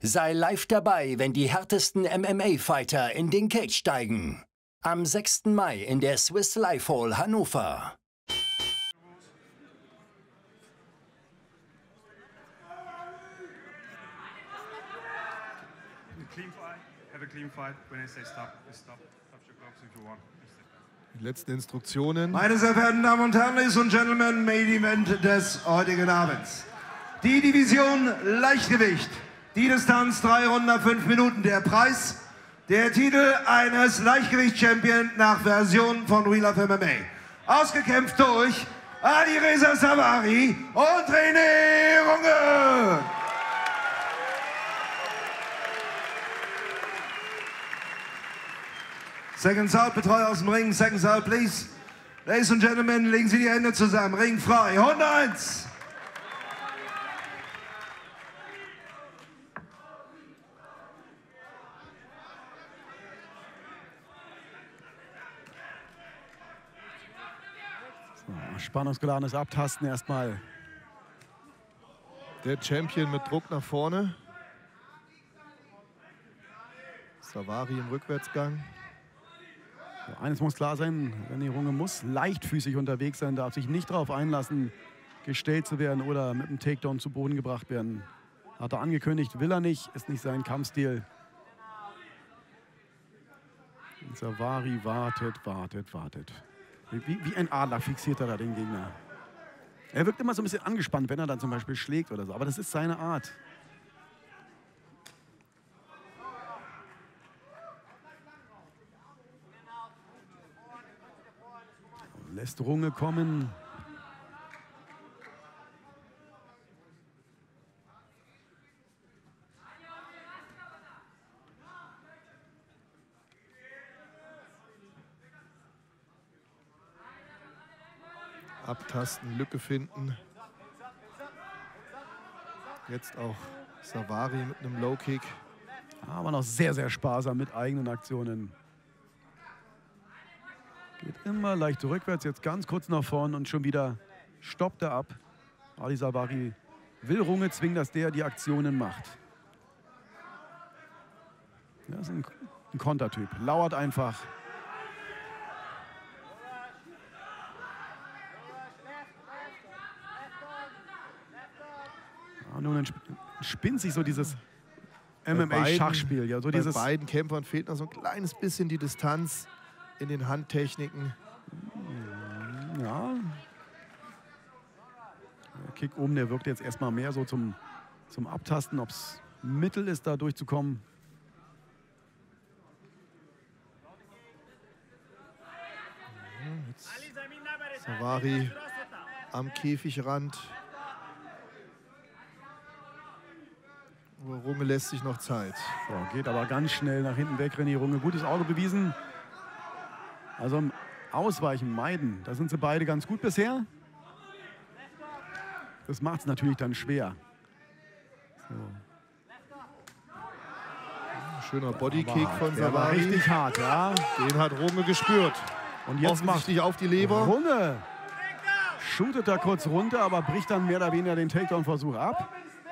Sei live dabei, wenn die härtesten MMA-Fighter in den Cage steigen. Am 6. Mai in der Swiss Life Hall Hannover. Die letzten Instruktionen. Meine sehr verehrten Damen und Herren, Ladies und Gentlemen, Main Event des heutigen Abends. Die Division Leichtgewicht. Die Distanz 3 Runden 5 Minuten. Der Preis, der Titel eines Leichtgewicht-Champion nach Version von Real Life MMA. Ausgekämpft durch Alireza Savari und René Runge. Seconds out, Betreuer aus dem Ring. Seconds out, please. Ladies and Gentlemen, legen Sie die Hände zusammen. Ring frei. 101. So, spannungsgeladenes Abtasten erstmal. Der Champion mit Druck nach vorne. Savari im Rückwärtsgang. So, eines muss klar sein, René Runge muss leichtfüßig unterwegs sein, darf sich nicht darauf einlassen, gestellt zu werden oder mit einem Takedown zu Boden gebracht werden. Hat er angekündigt, will er nicht, ist nicht sein Kampfstil. Und Savari wartet. Wie ein Adler fixiert er da den Gegner. Er wirkt immer so ein bisschen angespannt, wenn er dann zum Beispiel schlägt oder so, aber das ist seine Art. Lässt Runge kommen. Abtasten, Lücke finden. Jetzt auch Savari mit einem Low-Kick. Aber noch sehr, sehr sparsam mit eigenen Aktionen. Geht immer leicht rückwärts, jetzt ganz kurz nach vorn und schon wieder stoppt er ab. Ali Savari will Runge zwingen, dass der die Aktionen macht. Das ist ein Kontertyp, lauert einfach. Ja, nun entspinnt sich so dieses MMA-Schachspiel. Ja, so bei beiden Kämpfern fehlt noch so ein kleines bisschen die Distanz in den Handtechniken. Ja. Der Kick oben, der wirkt jetzt erstmal mehr so zum Abtasten, ob es Mittel ist, da durchzukommen. Savari am Käfigrand. Runge lässt sich noch Zeit. So, geht aber ganz schnell nach hinten weg, René Runge. Gutes Auge bewiesen. Also im Ausweichen, Meiden, da sind sie beide ganz gut bisher. Das macht es natürlich dann schwer. So. Schöner Bodykick von Savari. Richtig hart, ja. Den hat Runge gespürt. Und jetzt macht auf die Leber. Runge shootet da kurz runter, aber bricht dann mehr oder weniger den Takedown-Versuch ab.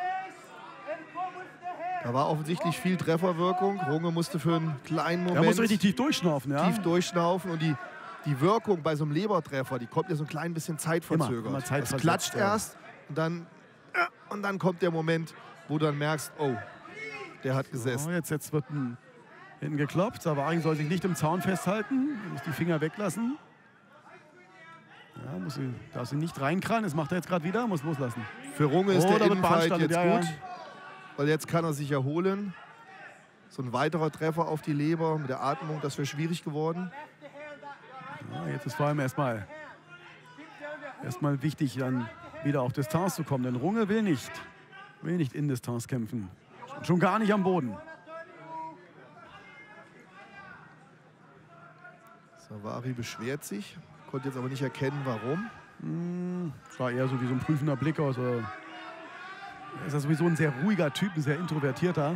Da war offensichtlich viel Trefferwirkung. Runge musste für einen kleinen Moment... Er muss richtig tief durchschnaufen, ja. Tief durchschnaufen und die Wirkung bei so einem Lebertreffer, die kommt ja so ein klein bisschen zeitverzögert. Immer das klatscht erst und dann kommt der Moment, wo du dann merkst, oh, der hat gesessen. So, jetzt wird hinten geklopft. Savari soll sich nicht im Zaun festhalten, muss die Finger weglassen. Ja, darf sie nicht reinkrallen, das macht er jetzt gerade wieder, muss loslassen. Für Runge ist der Innenfight jetzt ja, gut, weil jetzt kann er sich erholen. So ein weiterer Treffer auf die Leber mit der Atmung, das wäre schwierig geworden. Ja, jetzt ist vor allem erstmal wichtig, dann wieder auf Distanz zu kommen. Denn Runge will nicht in Distanz kämpfen. Schon gar nicht am Boden. Savari beschwert sich, konnte jetzt aber nicht erkennen, warum. Es war eher so wie so ein prüfender Blick aus. Er ist ja sowieso ein sehr ruhiger Typ, ein sehr introvertierter.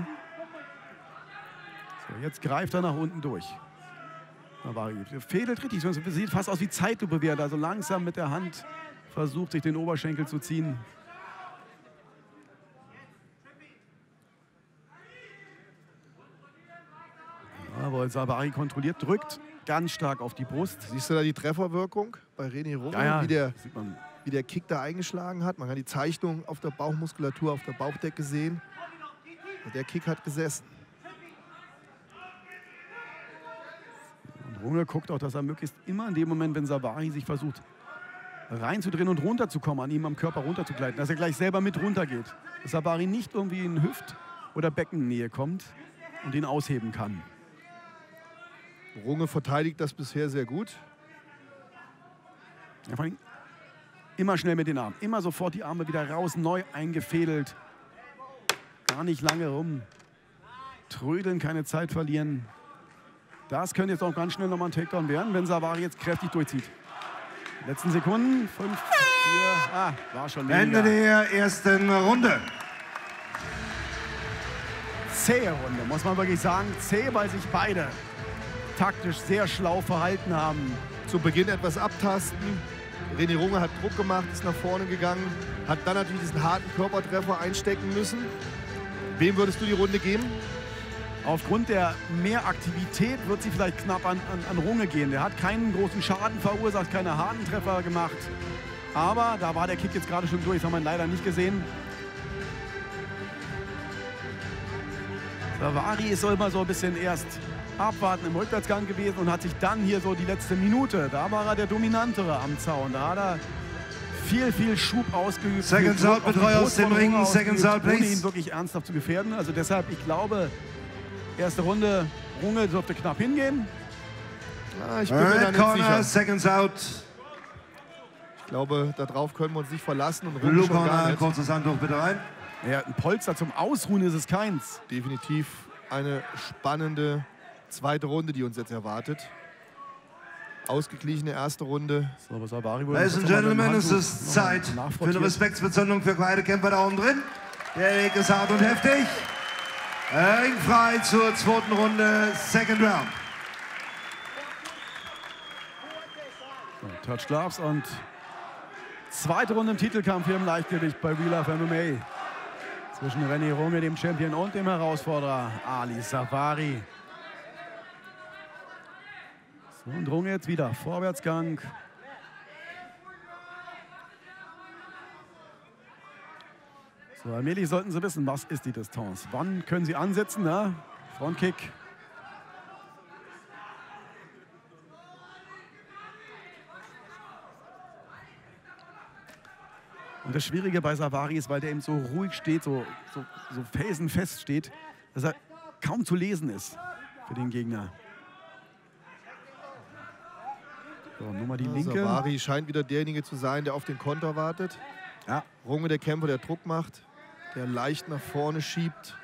So, jetzt greift er nach unten durch. Fädelt richtig, es sieht fast aus wie Zeitlupe, wie er da so langsam mit der Hand versucht, sich den Oberschenkel zu ziehen. Jawohl, Savary kontrolliert, drückt ganz stark auf die Brust. Siehst du da die Trefferwirkung bei René Runge, Ja, sieht man, wie der Kick da eingeschlagen hat? Man kann die Zeichnung auf der Bauchmuskulatur, auf der Bauchdecke sehen. Und der Kick hat gesessen. Und Runge guckt auch, dass er möglichst immer in dem Moment, wenn Savary sich versucht reinzudrehen und runterzukommen, an ihm am Körper runterzugleiten, dass er gleich selber mit runtergeht. Dass Savary nicht irgendwie in Hüft- oder Beckennähe kommt und ihn ausheben kann. Runge verteidigt das bisher sehr gut. Ja, vor allem immer schnell mit den Armen. Immer sofort die Arme wieder raus, neu eingefädelt. Gar nicht lange rum. Trödeln, keine Zeit verlieren. Das könnte jetzt auch ganz schnell nochmal ein Takedown werden, wenn Savary jetzt kräftig durchzieht. Letzten Sekunden, 5, 4, war schon weniger. Ende der ersten Runde. Zähe Runde, muss man wirklich sagen. Zäh, weil sich beide taktisch sehr schlau verhalten haben. Zu Beginn etwas abtasten. René Runge hat Druck gemacht, ist nach vorne gegangen, hat dann natürlich diesen harten Körpertreffer einstecken müssen. Wem würdest du die Runde geben? Aufgrund der Mehraktivität wird sie vielleicht knapp an Runge gehen. Der hat keinen großen Schaden verursacht, keine harten Treffer gemacht. Aber da war der Kick jetzt gerade schon durch, das haben wir leider nicht gesehen. Savary ist so immer so ein bisschen erst abwarten im Rückwärtsgang gewesen und hat sich dann hier so die letzte Minute, da war er der Dominantere am Zaun. Da hat er viel Schub ausgeübt. Seconds out, Betreuer aus dem Ring. Seconds out, ohne ihn please. wirklich ernsthaft zu gefährden. Also deshalb, ich glaube, erste Runde, Runge dürfte knapp hingehen. Ja, ich bin mir da Red nicht Corner, sicher. Seconds out. Ich glaube, darauf können wir uns nicht verlassen. Und Runge Blue schon gar Corner, nicht. kurzes Handtuch bitte rein. Ja, ein Polster zum Ausruhen ist es keins. Definitiv eine spannende zweite Runde, die uns jetzt erwartet. Ausgeglichene erste Runde. So, aber Savary wurde Ladies and jetzt noch mal Gentlemen, mit es dem ist Handtuch Zeit für nachfrottiert. eine Respektsbezündung für beide Kämpfer da oben drin. Der Weg ist hart und heftig. Ringfrei zur zweiten Runde, Second Round. So, Touch Gloves und zweite Runde im Titelkampf hier im Leichtgewicht bei We Love MMA. Zwischen René Runge, dem Champion, und dem Herausforderer Ali Savary. So, und Runge jetzt wieder. Vorwärtsgang. So, allmählich sollten Sie wissen, was ist die Distanz. Wann können Sie ansetzen? Ne? Frontkick. Und das Schwierige bei Savary ist, weil der eben so ruhig steht, so felsenfest steht, dass er kaum zu lesen ist für den Gegner. So, nur mal die linke. Savary scheint wieder derjenige zu sein, der auf den Konter wartet. Ja. Runge, der Kämpfer, der Druck macht, der leicht nach vorne schiebt.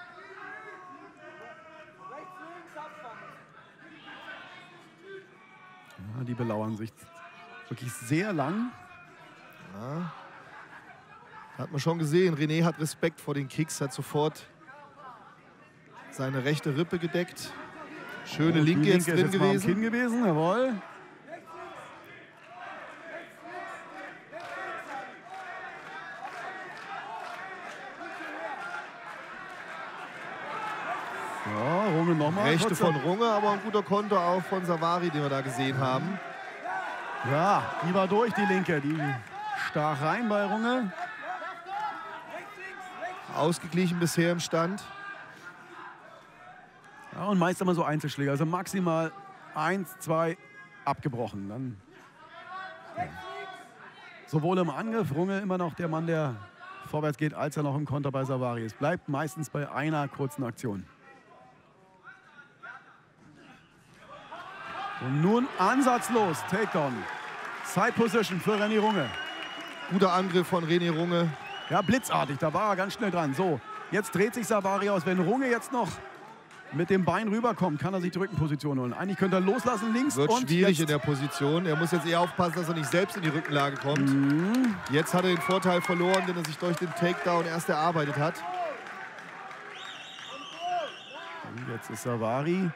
Ja, die belauern sich wirklich sehr lang. Ja. Hat man schon gesehen, René hat Respekt vor den Kicks, hat sofort seine rechte Rippe gedeckt. Schöne Oh, die linke jetzt ist drin jetzt mal am gewesen. Kinn gewesen, jawohl. So, Runge nochmal. Rechte von Runge, aber ein guter Konter auch von Savary, den wir da gesehen haben. Ja, die war durch, die linke. Die stach rein bei Runge. Ausgeglichen bisher im Stand. Ja, und meist immer so Einzelschläge. Also maximal 1, 2 abgebrochen. Dann sowohl im Angriff, Runge immer noch der Mann, der vorwärts geht, als er noch im Konter bei Savary ist. Bleibt meistens bei einer kurzen Aktion. Und nun ansatzlos, Takedown. Side Position für René Runge. Guter Angriff von René Runge. Ja, blitzartig, da war er ganz schnell dran. So, jetzt dreht sich Savary aus. Wenn Runge jetzt noch mit dem Bein rüberkommt, kann er sich die Rückenposition holen. Eigentlich könnte er loslassen links. Wird und schwierig jetzt in der Position. Er muss jetzt eher aufpassen, dass er nicht selbst in die Rückenlage kommt. Jetzt hat er den Vorteil verloren, den er sich durch den Takedown erst erarbeitet hat. Und jetzt ist Savary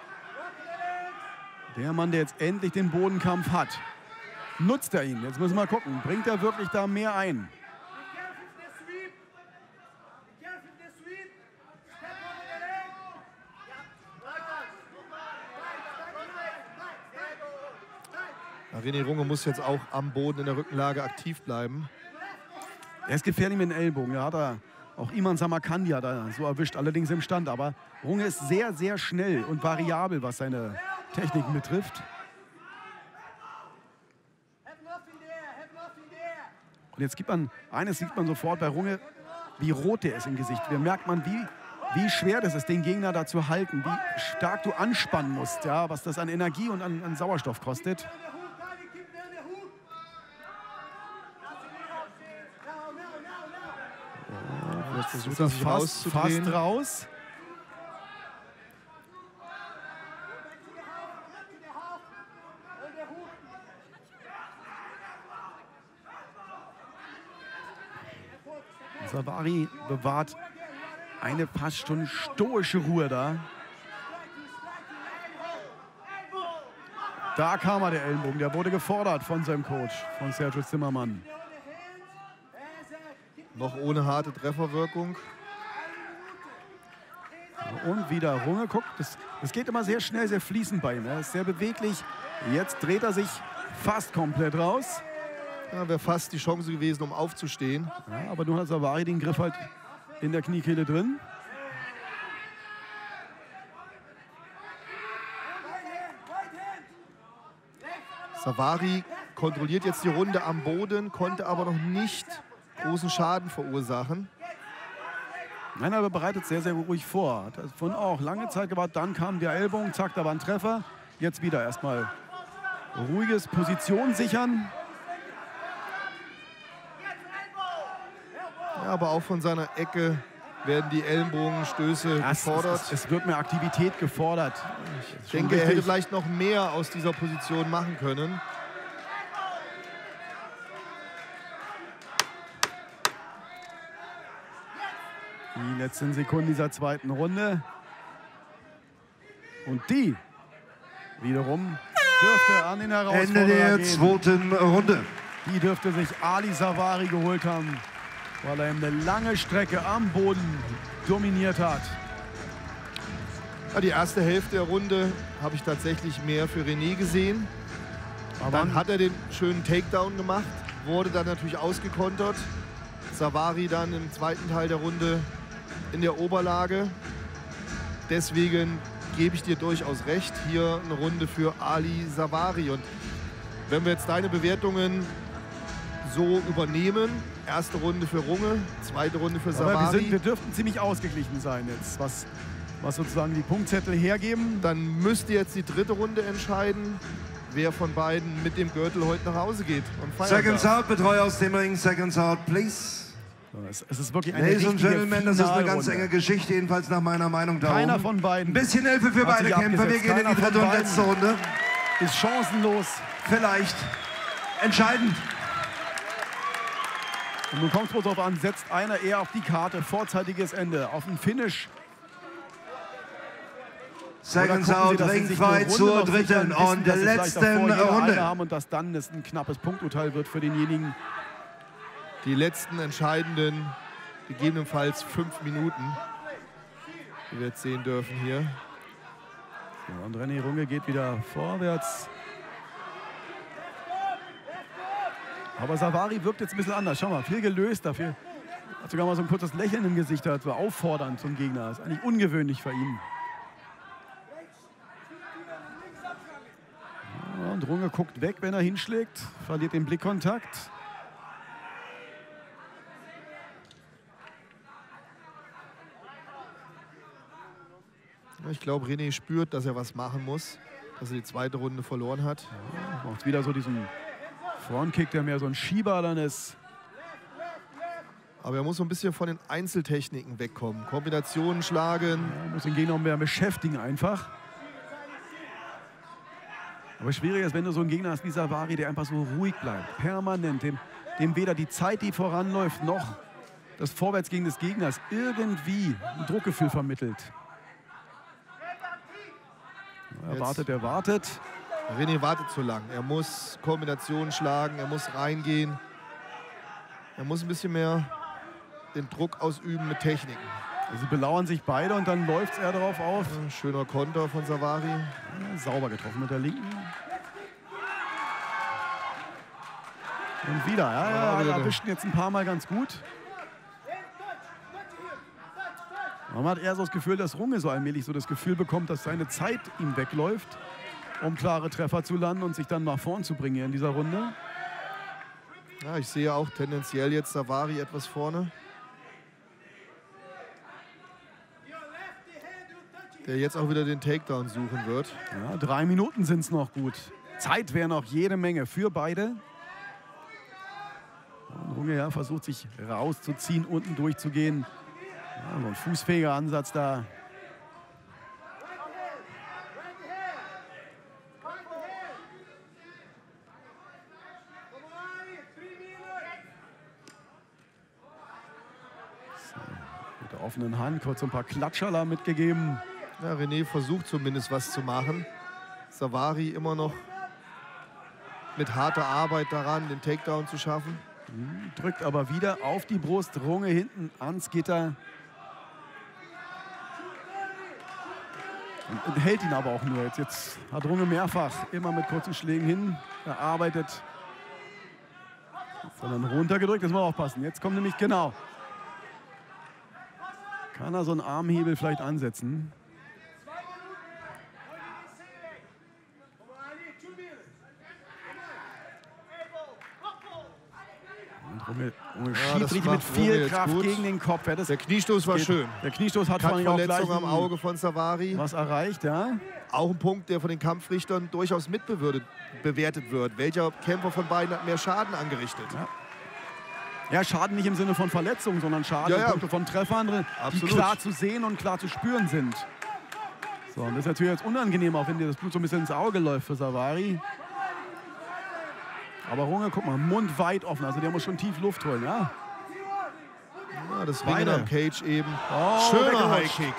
der Mann, der jetzt endlich den Bodenkampf hat. Nutzt er ihn? Jetzt müssen wir gucken. Bringt er wirklich da mehr ein? René Runge muss jetzt auch am Boden in der Rückenlage aktiv bleiben. Er ist gefährlich mit den Ellbogen. Da hat er auch Iman Samarkand da so erwischt, allerdings im Stand. Aber Runge ist sehr, sehr schnell und variabel, was seine Techniken betrifft. Und jetzt gibt man, eines sieht man sofort bei Runge, wie rot der ist im Gesicht. Da merkt man, wie schwer das ist, den Gegner da zu halten, wie stark du anspannen musst, ja, was das an Energie und an Sauerstoff kostet. Jetzt versucht er sich fast raus. Zawahri bewahrt eine fast schon stoische Ruhe da. Da kam er, der Ellenbogen. Der wurde gefordert von seinem Coach, von Sergio Zimmermann. Noch ohne harte Trefferwirkung. Und wieder Runge. Guckt, das geht immer sehr schnell, sehr fließend bei ihm. Er ist sehr beweglich. Jetzt dreht er sich fast komplett raus. Ja, wäre fast die Chance gewesen, um aufzustehen. Ja, aber nun hat Zawahri den Griff halt in der Kniekehle drin. Zawahri kontrolliert jetzt die Runde am Boden, konnte aber noch nicht großen Schaden verursachen. Nein, aber bereitet sehr, sehr ruhig vor. Hat davon auch lange Zeit gewartet. Dann kam der Ellbogen, zack, da war ein Treffer. Jetzt wieder erstmal ruhiges Position sichern. Ja, aber auch von seiner Ecke werden die Ellenbogenstöße gefordert. Es wird mehr Aktivität gefordert. Ich denke, er hätte vielleicht noch mehr aus dieser Position machen können. Die letzten Sekunden dieser zweiten Runde. Und die wiederum dürfte an den Herausforderer Ende der zweiten Runde. Die dürfte sich Ali Zawahri geholt haben, weil er eine lange Strecke am Boden dominiert hat. Ja, die erste Hälfte der Runde habe ich tatsächlich mehr für René gesehen. Aber dann hat er den schönen Takedown gemacht, wurde dann natürlich ausgekontert. Zawahri dann im zweiten Teil der Runde in der Oberlage. Deswegen gebe ich dir durchaus recht. Hier eine Runde für Ali Zawahri. Und wenn wir jetzt deine Bewertungen so übernehmen, erste Runde für Runge, zweite Runde für Zawahri. Aber wir dürften ziemlich ausgeglichen sein jetzt, was sozusagen die Punktzettel hergeben. Dann müsste jetzt die dritte Runde entscheiden, wer von beiden mit dem Gürtel heute nach Hause geht und feiern Seconds darf. out, Betreuer aus dem Ring. Seconds out, please. Es ist wirklich eine Ladies and Gentlemen, das ist eine ganz Finalrunde. enge Geschichte, jedenfalls nach meiner Meinung darum. Keiner von beiden Ein bisschen Hilfe für hat beide sich Kämpfer. Wir abgesetzt. gehen in die Keiner von dritte und beiden letzte Runde. ist chancenlos. Vielleicht entscheidend. Und nun kommt es darauf an, setzt einer eher auf die Karte, vorzeitiges Ende, auf ein Finish. Seconds Oder gucken out, Sie, dass Sie sich eine Ringfight Runde zur noch sichern, dritten wissen, und dass Sie vielleicht letzten davor jeder eine Runde. haben und dass dann es ein knappes Punkturteil wird für denjenigen. Die letzten entscheidenden, gegebenenfalls 5 Minuten, die wir jetzt sehen dürfen hier. So, und René Runge geht wieder vorwärts. Aber Zawahri wirkt jetzt ein bisschen anders. Schau mal, viel gelöst dafür. Hat sogar mal so ein kurzes Lächeln im Gesicht, hat so auffordernd zum Gegner. Das ist eigentlich ungewöhnlich für ihn. Ja, und Runge guckt weg, wenn er hinschlägt, verliert den Blickkontakt. Ich glaube, René spürt, dass er was machen muss, dass er die zweite Runde verloren hat. Ja, macht wieder so diesen Frontkick, der mehr so ein Schieber dann ist. Aber er muss so ein bisschen von den Einzeltechniken wegkommen. Kombinationen schlagen. Ja, muss den Gegner mehr beschäftigen einfach. Aber schwierig ist, wenn du so einen Gegner hast wie Zawahri, der einfach so ruhig bleibt. Permanent. Dem weder die Zeit, die voranläuft, noch das Vorwärtsgehen des Gegners irgendwie ein Druckgefühl vermittelt. Er wartet. René wartet zu lang. Er muss Kombinationen schlagen, er muss reingehen. Er muss ein bisschen mehr den Druck ausüben mit Techniken. Sie belauern sich beide und dann läuft er darauf auf. Ja, schöner Konter von Zawahri. Ja, sauber getroffen mit der linken. Und wieder, ja, erwischten jetzt ein paar Mal ganz gut. Man hat eher so das Gefühl, dass Runge so allmählich so das Gefühl bekommt, dass seine Zeit ihm wegläuft, um klare Treffer zu landen und sich dann nach vorn zu bringen in dieser Runde. Ja, ich sehe auch tendenziell jetzt Savary etwas vorne. Der jetzt auch wieder den Takedown suchen wird. Ja, 3 Minuten sind es noch gut. Zeit wäre noch jede Menge für beide. Und Runge ja, versucht sich rauszuziehen, unten durchzugehen. Ja, so ein fußfähiger Ansatz da. So, mit der offenen Hand kurz ein paar Klatscherler mitgegeben. Ja, René versucht zumindest was zu machen. Savary immer noch mit harter Arbeit daran, den Takedown zu schaffen. Drückt aber wieder auf die Brust. Runge hinten ans Gitter. Und hält ihn aber auch nur. Jetzt hat Runge mehrfach immer mit kurzen Schlägen hin gearbeitet. Jetzt hat er dann runtergedrückt. Das muss man aufpassen. Jetzt kommt nämlich genau. Kann er so einen Armhebel vielleicht ansetzen? Runge schiebt richtig mit viel Kraft gegen den Kopf. Ja, der Kniestoß war schön. Der Kniestoß hat vor allem auch gleich am Auge von Savary. Was erreicht, ja. Auch ein Punkt, der von den Kampfrichtern durchaus mitbewertet wird. Welcher Kämpfer von beiden hat mehr Schaden angerichtet? Ja, Schaden nicht im Sinne von Verletzungen, sondern Schaden von Treffern, die klar zu sehen und klar zu spüren sind. So, und das ist natürlich jetzt unangenehm, auch wenn dir das Blut so ein bisschen ins Auge läuft für Savary. Aber Runge, guck mal, Mund weit offen. Also der muss schon tief Luft holen, ja. Ja, das Ringen am Cage eben. Schöner Highkick.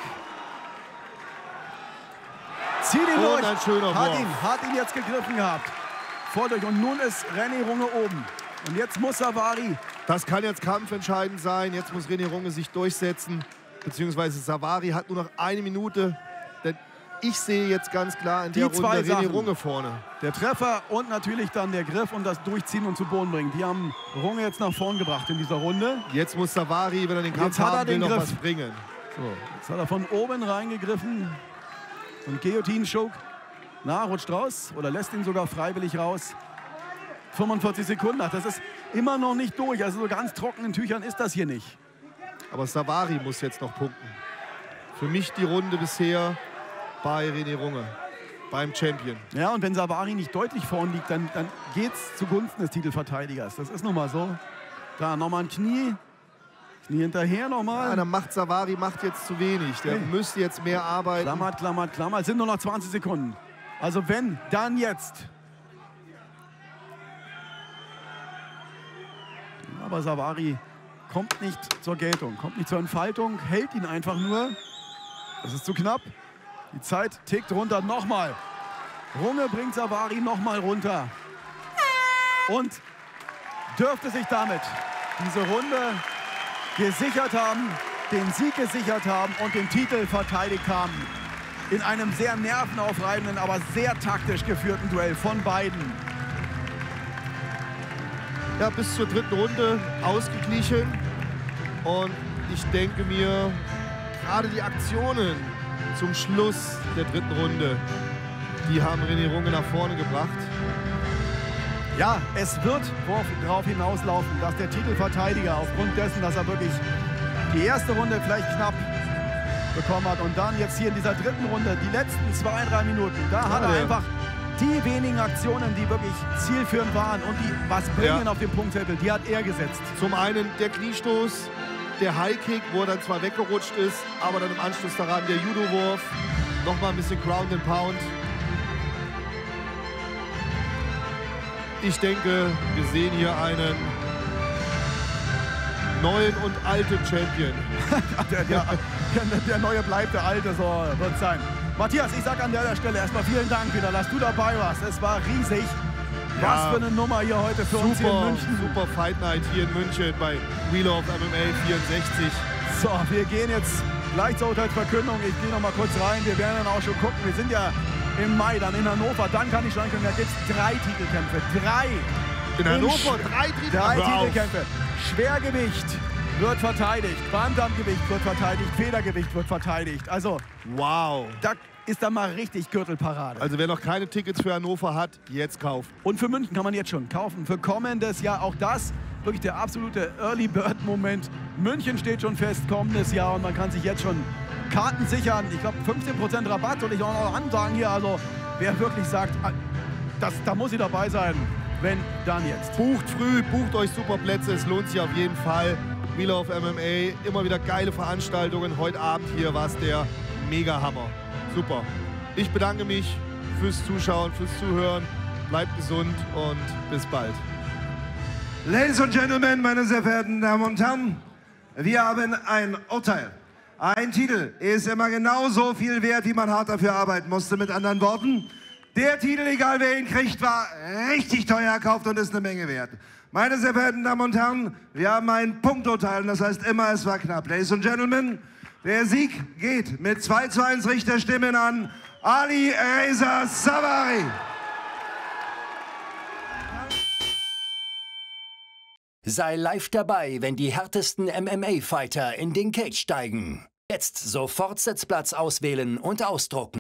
Zieht ihn durch. Ein schöner hat ihn jetzt gegriffen gehabt. Vor durch. Und nun ist René Runge oben. Und jetzt muss Savary. Das kann jetzt kampfentscheidend sein. Jetzt muss René Runge sich durchsetzen. Beziehungsweise Savary hat nur noch 1 Minute. Denn ich sehe jetzt ganz klar in der Runde René Runge vorne. Der Treffer und natürlich dann der Griff und das Durchziehen und zu Boden bringen. Die haben Runge jetzt nach vorn gebracht in dieser Runde. Jetzt muss Savary, wenn er den Kampf haben will, noch was bringen. So, jetzt hat er von oben reingegriffen. Und Guillotine-Choke. Na, rutscht raus oder lässt ihn sogar freiwillig raus. 45 Sekunden nach. Das ist immer noch nicht durch. Also so ganz trockenen Tüchern ist das hier nicht. Aber Savary muss jetzt noch punkten. Für mich die Runde bisher bei René Runge, beim Champion. Ja, und wenn Savary nicht deutlich vorn liegt, dann geht es zugunsten des Titelverteidigers. Das ist nun mal so. Da nochmal ein Knie. Knie hinterher nochmal. Ja, dann macht Savary jetzt zu wenig. Der müsste jetzt mehr arbeiten. Klammert. Es sind nur noch 20 Sekunden. Also wenn, dann jetzt. Aber Savary kommt nicht zur Geltung, kommt nicht zur Entfaltung, hält ihn einfach nur. Das ist zu knapp. Die Zeit tickt runter. Nochmal. Runge bringt Savary nochmal runter. Und dürfte sich damit diese Runde gesichert haben, den Sieg gesichert haben und den Titel verteidigt haben. In einem sehr nervenaufreibenden, aber sehr taktisch geführten Duell von beiden. Ja, bis zur 3. Runde ausgeglichen. Und ich denke mir, gerade die Aktionen zum Schluss der 3. Runde, die haben René Runge nach vorne gebracht. Ja, es wird darauf hinauslaufen, dass der Titelverteidiger aufgrund dessen, dass er wirklich die erste Runde vielleicht knapp bekommen hat und dann jetzt hier in dieser 3. Runde die letzten 2-3 Minuten, da hat er einfach die wenigen Aktionen, die wirklich zielführend waren und die was bringen auf dem Punktzettel, die hat er gesetzt. Zum einen der Kniestoß, der Highkick, wo er dann zwar weggerutscht ist, aber dann im Anschluss daran der Judo-Wurf, nochmal ein bisschen Ground and Pound. Ich denke, wir sehen hier einen neuen und alten Champion. der neue bleibt der alte, so wird es sein. Matthias, ich sage an der Stelle erstmal vielen Dank wieder, dass du dabei warst. Es war riesig. Was für eine Nummer hier heute für uns hier in München. Super Fight Night hier in München bei Wheel of MMA 64. So, wir gehen jetzt gleich zur Urteilsverkündung. Ich gehe noch mal kurz rein. Wir werden dann auch schon gucken. Wir sind ja im Mai dann in Hannover. Dann kann ich schon sagen, da gibt es 3 Titelkämpfe. 3. In Hannover 3 Titelkämpfe. Schwergewicht wird verteidigt, Bantamgewicht wird verteidigt, Federgewicht wird verteidigt. Also, wow. da ist dann mal richtig Gürtelparade. Also wer noch keine Tickets für Hannover hat, jetzt kaufen. Und für München kann man jetzt schon kaufen. Für kommendes Jahr auch das. Wirklich der absolute Early Bird Moment. München steht schon fest, kommendes Jahr. Und man kann sich jetzt schon Karten sichern. Ich glaube 15% Rabatt soll ich auch noch ansagen hier. Also wer wirklich sagt, da muss ich dabei sein, wenn, dann jetzt. Bucht früh, bucht euch super Plätze. Es lohnt sich auf jeden Fall. Wheel of MMA, immer wieder geile Veranstaltungen. Heute Abend hier war es der Mega-Hammer. Super. Ich bedanke mich fürs Zuschauen, fürs Zuhören. Bleibt gesund und bis bald. Ladies and Gentlemen, meine sehr verehrten Damen und Herren, wir haben ein Urteil. Ein Titel ist immer genauso viel wert, wie man hart dafür arbeiten musste. Mit anderen Worten, der Titel, egal wer ihn kriegt, war richtig teuer erkauft und ist eine Menge wert. Meine sehr verehrten Damen und Herren, wir haben ein Punkturteil und das heißt immer, es war knapp. Ladies and Gentlemen, der Sieg geht mit 2:1 Richterstimmen an Ali Reza Savari. Sei live dabei, wenn die härtesten MMA-Fighter in den Cage steigen. Jetzt sofort Sitzplatz auswählen und ausdrucken.